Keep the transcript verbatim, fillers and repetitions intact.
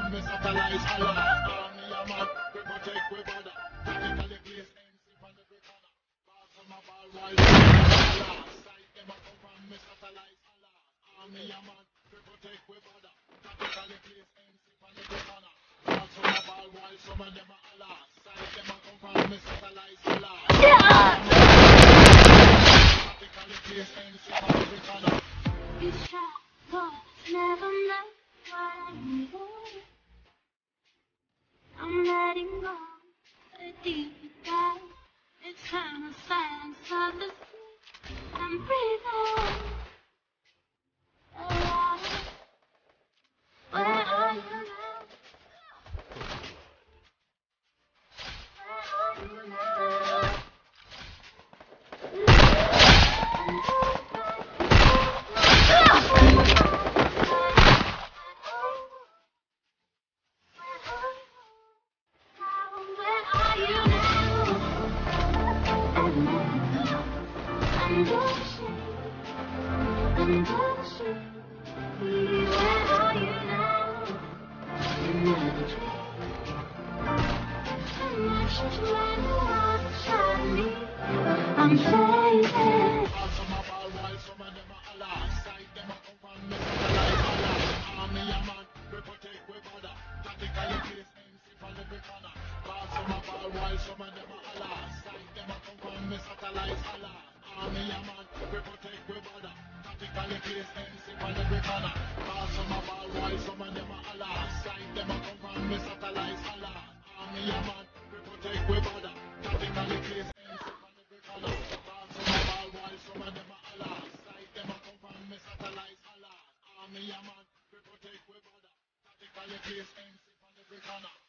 me satellite Allah. Army a man, we protect we border. Tactically place M C from the corner. Pass on my ball while Allah. Sight them a come from me satellite Allah. Army a man, we protect we border. Tactically place M C from the corner. Pass on my ball while some of them a Allah. Sight them a come from me satellite Allah. Tactically place M C from the corner. You try, but never know what I need. I'm letting go the deep dive. Eternal silence of the sea. I'm breathing alive. Where are you now? Where are you now? I'm fading. Also my ball while some of them a Allah. Sight them a come from me satellite Allah. Army a man, we protect we border. Tactically place M C from every corner. Also my ball while some of them a Allah. Sight them a come from me satellite Allah. Army a man, we protect we border. Tactically place M C from every corner. Also my ball while some of them a Allah. Sight them a come from me satellite Allah. Army a man, we protect we border. Tactically place M C from every corner. Also my ball while some of them a Allah. Sight them a come from me satellite Allah. Army a man, we protect we border. Tactically place M C from every corner.